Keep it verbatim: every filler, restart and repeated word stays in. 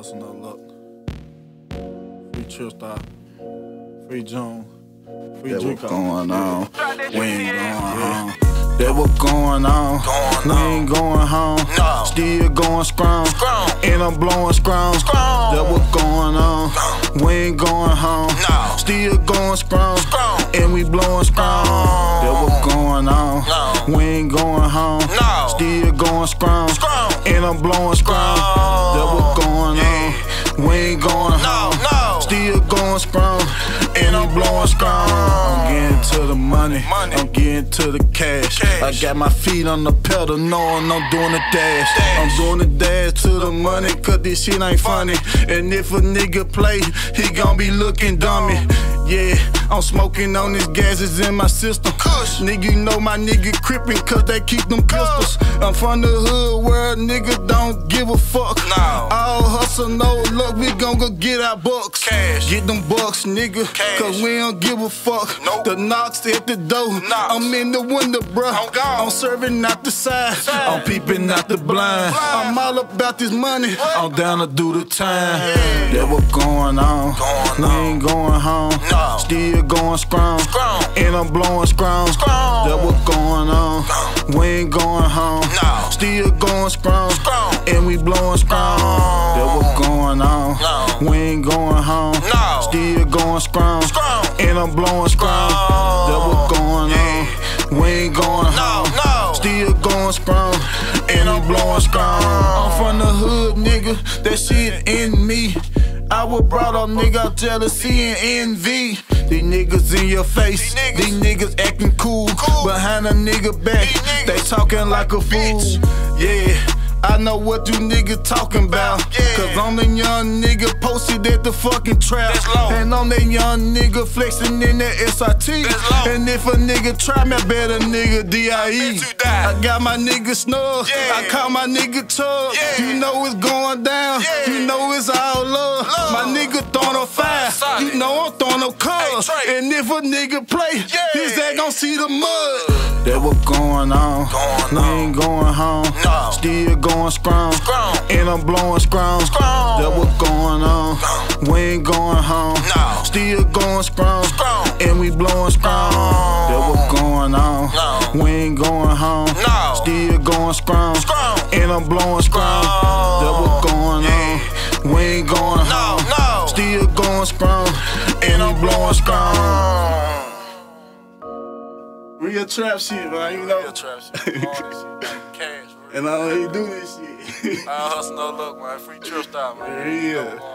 hustle, no luck. Free Tripstar, free June, free That Draco. what going on? We ain't going home. That what going on? We ain't going home. Still going strong, and I'm blowing strong. That what going on? We ain't going home. Still going strong, and we blowing strong. That what going on? We ain't going home. Still going strong, and I'm blowing strong. That what going on? We ain't going home. Still going strong, and I'm blowing strong. I'm getting to the money, I'm getting to the cash. I got my feet on the pedal, knowing I'm doing the dash. I'm doing the dash to the money, cause this shit ain't funny. And if a nigga play, he gon' be looking dummy. Yeah, I'm smoking on this gas, it's in my system. Nigga, you know my nigga crippin' cause they keep them pistols. I'm from the hood where a nigga don't give a fuck. All hustle, no luck, we gon' go get our bucks. Get them bucks, nigga, cause we don't give a fuck. The knocks at the door, I'm in the window, bruh. I'm serving out the side, I'm peeping out the blind. I'm all about this money, I'm down to do the time. That what going on? We ain't going home. Still going strong, and I'm blowing strong. That what going on? We ain't going home. Still going strong, and we blowing strong. That what going on? We ain't going home. Still going strong, and I'm blowing strong. That what going on? We ain't going home. Still going strong, and I'm blowing strong. I'm from the hood, nigga. That shit in me. I was brought up, nigga, jealousy and envy. These niggas in your face, these niggas acting cool. Behind a nigga back, they talking like a fool. Yeah, I know what you niggas talking about. Cause I'm the young nigga posted at the fucking trap. And I'm that young nigga flexing in that S R T. And if a nigga try me, I bet a nigga D I E. I got my nigga snug, I call my nigga Chug. You know it's going down, you know it's all love. My nigga throwing a fire, you know I'm throwing a cuz. And if a nigga play, his ass gon' see the mud. That what going on? We ain't going home. Still going strong, and I'm blowing strong. That what going on? We ain't going home. Still going strong, and we blowing strong. That what going on? We ain't going home. Still going strong, and I'm blowing strong. That what going on? We ain't going home. Still going strong, and I'm blowing strong. Real trap shit, man, you know. Real trap shit. All this shit, man. Cash, And I don't even do this shit. All hustle, no luck, man. Free Tripstar, man. Yeah.